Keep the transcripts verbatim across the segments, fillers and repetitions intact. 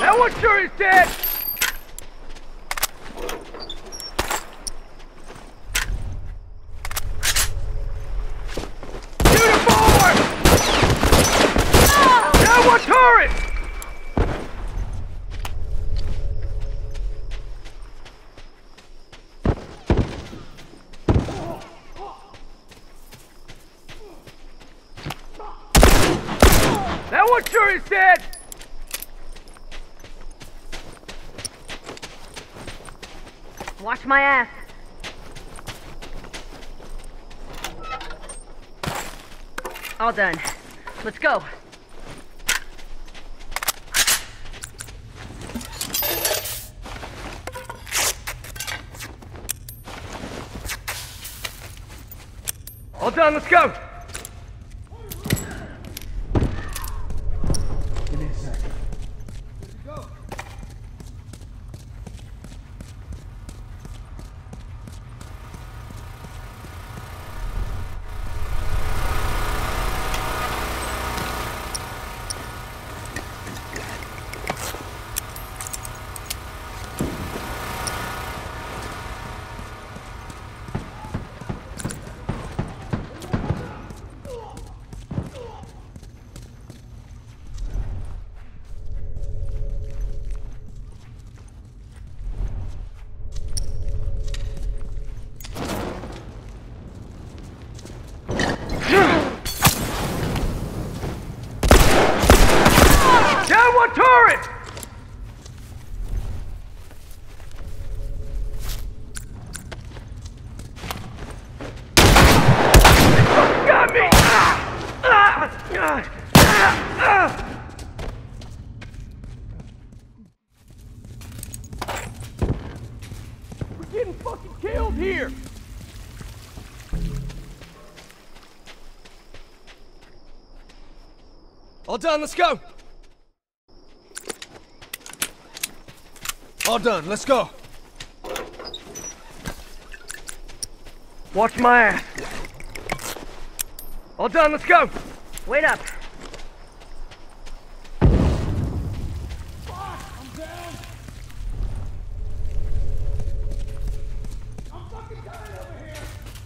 That one sure is dead! Shoot him forward! That one turret! That one sure is dead! Watch my ass. All done. Let's go. All done, let's go! Give me a second. Go! Down one turret! Got me! Ah! Ah! Ah! Ah! We're getting fucking killed here! All done, let's go! All done, let's go. Watch my ass. All done, let's go. Wait up. I'm down. I'm fucking dying over here.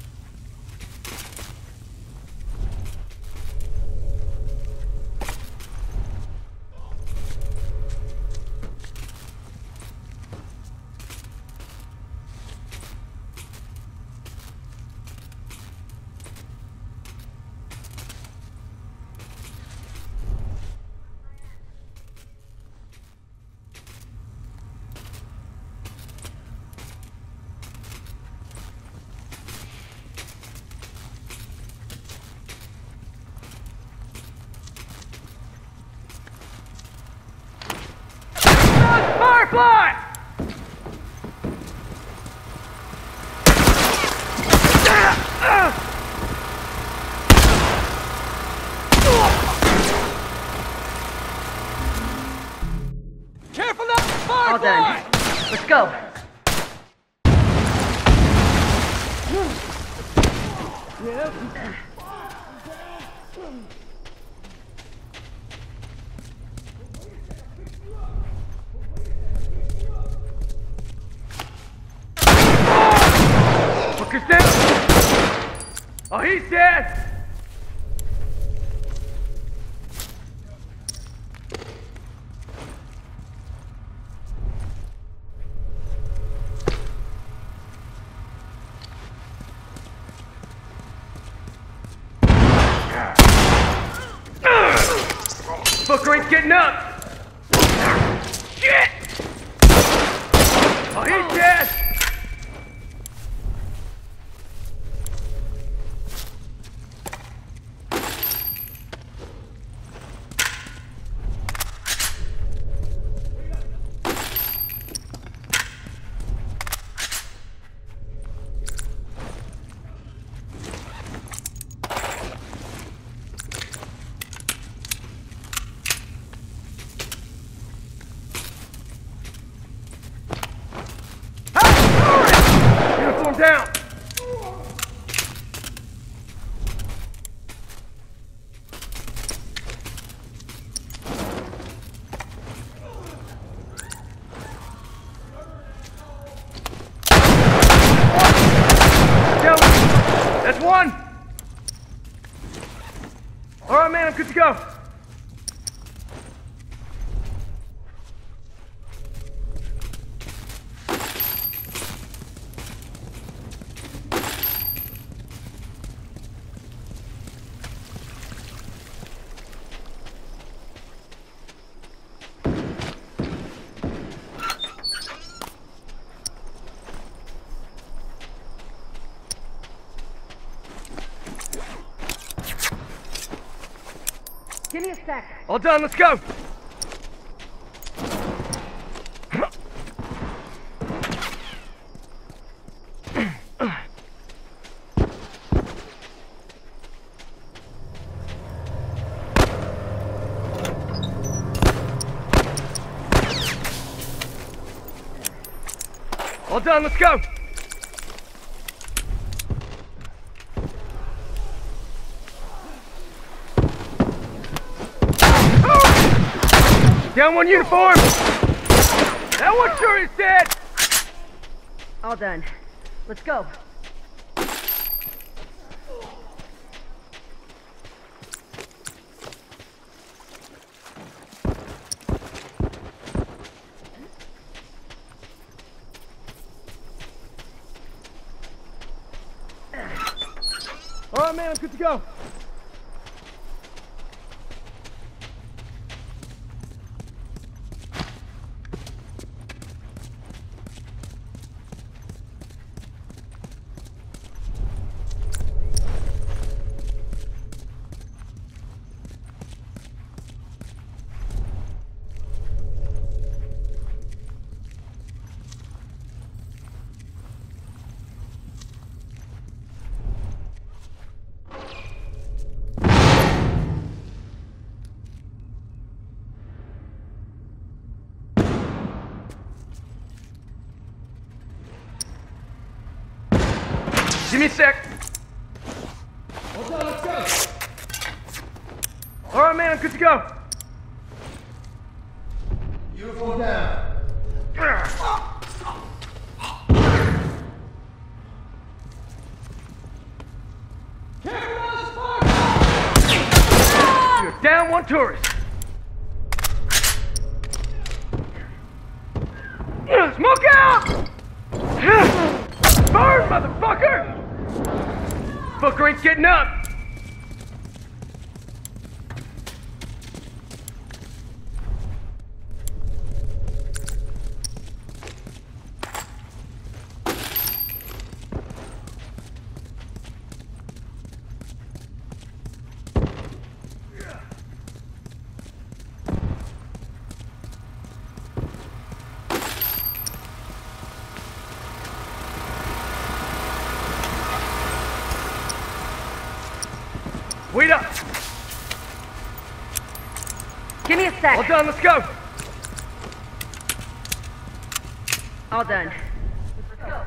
Firefly! Careful now, Firefly! All done. Let's go. Fucker's down! Oh, he's dead! Fucker ain't getting up! Shit! Oh, he's dead! Uniform down! go. Give me a sec. All done, let's go. All done, let's go. Down one uniform! That one sure is dead! All done. Let's go. All right, man, I'm good to go. Give me a sec. Hold on, let's go. All right, man, I'm good to go. Uniform down. You're down one tourist. Smoke out! Burn, motherfucker! Fucker ain't getting up! Wait up! Give me a sec. All done, let's go! All done. Let's go.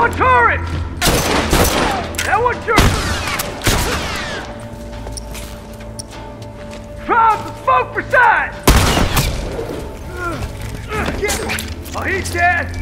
on turret! That one's your... Try the smoke for sight! Oh, he's dead!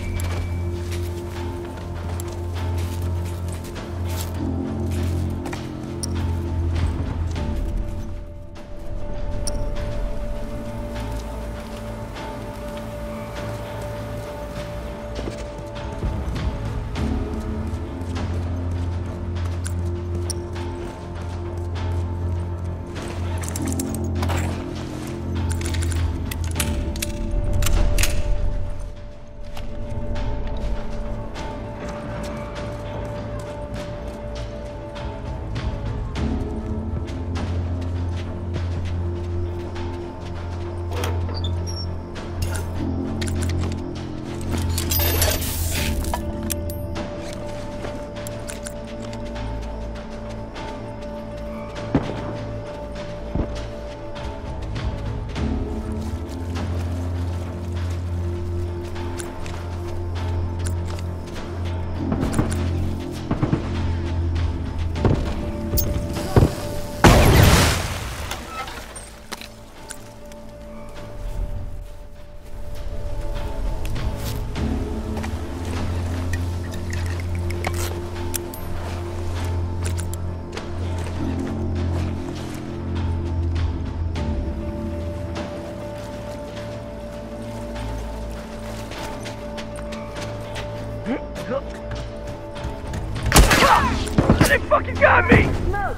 They fucking got me! Smoke!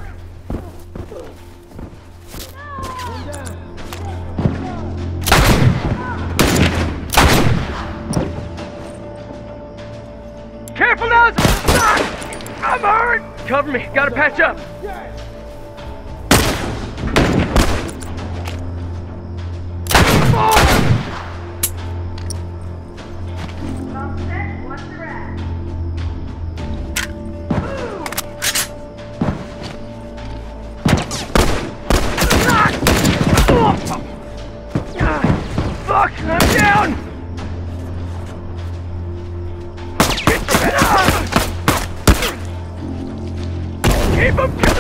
Careful now! I'm hurt! Cover me, gotta patch up. Offset, watch the rat. Fuck, I'm down! Keep him coming!